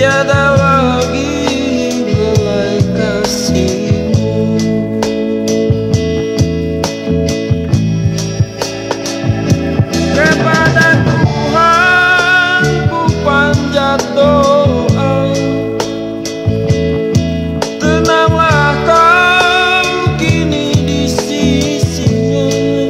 tiada lagi belai kasihmu. Kepada Tuhan ku panjat doa, tenanglah kau kini di sisinya.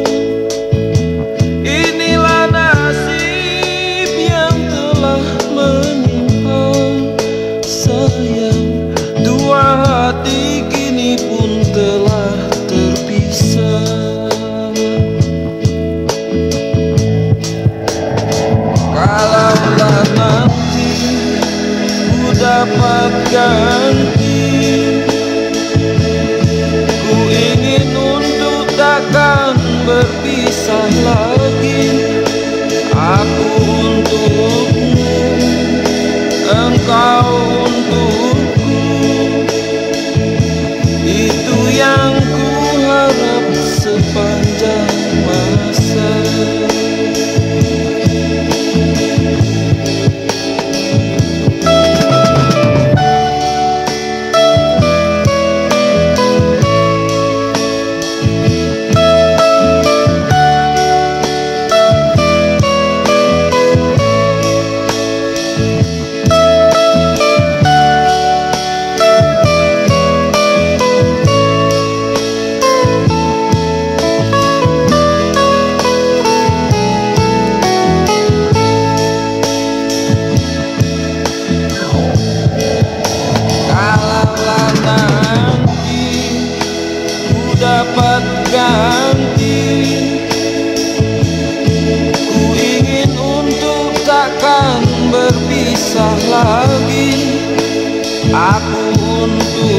Inilah nasib yang telah menimpa sayang, dua hati kini pun telah terpisah. Kalaulah nanti ku dapat ganti, ku ingin untuk takkan berpisah lagi. Aku untukmu, engkau untukku, itu yang ku harap sepanjang masa. Dapat ganti, ku ingin untuk takkan berpisah lagi. Aku untuk